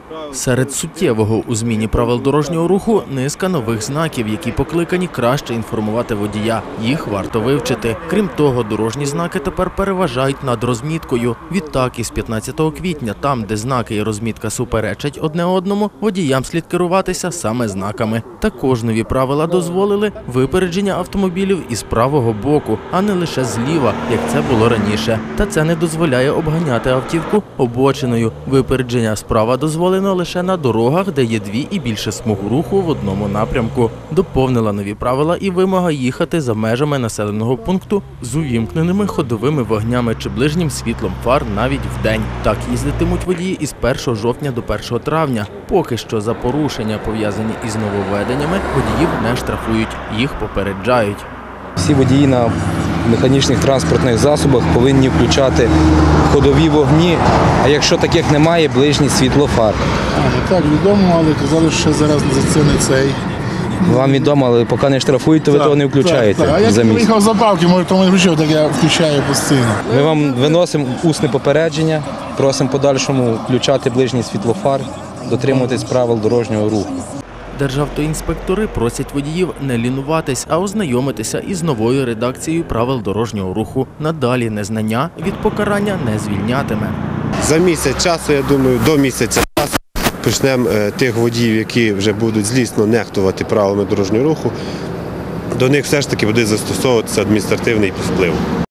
Серед суттєвого у зміні правил дорожнього руху низка нових знаків, які покликані краще інформувати водія. Їх варто вивчити. Крім того, дорожні знаки тепер переважають над розміткою. Відтак, із 15 квітня, там, де знаки і розмітка суперечать одне одному, водіям слід керуватися саме знаками. Також нові правила дозволили випередження автомобілів із правого боку, а не лише зліва, як це було раніше. Та це не дозволяє обганяти автівку обочиною. Випередження справа дозволено лише на дорогах, де є дві і більше смуг руху в одному напрямку. Доповнила нові правила і вимога їхати за межами населеного пункту з увімкненими ходовими вогнями чи ближнім світлом фар навіть вдень. Так їздитимуть водії із 1 жовтня до 1 травня. Поки що за порушення, пов'язані із нововведеннями, водіїв не штрафують, їх попереджають. Всі водії на механічних транспортних засобах повинні включати ходові вогні, а якщо таких немає, ближнє світло фар. Так, відомо, але казали, що зараз за це не цей. Вам відомо, але поки не штрафують, то ви того не включаєте. Так. А я за місяць. приїхав за бабки, може тому не включив, так я включаю постійно. Ми вам виносимо усне попередження, просимо подальшому включати ближнє світло фар, дотримуватись правил дорожнього руху. Державтоінспектори просять водіїв не лінуватись, а ознайомитися із новою редакцією правил дорожнього руху. Надалі незнання від покарання не звільнятиме. За місяць часу, я думаю, до місяця часу почнемо тих водіїв, які вже будуть злісно нехтувати правилами дорожнього руху, до них все ж таки буде застосовуватися адміністративний вплив.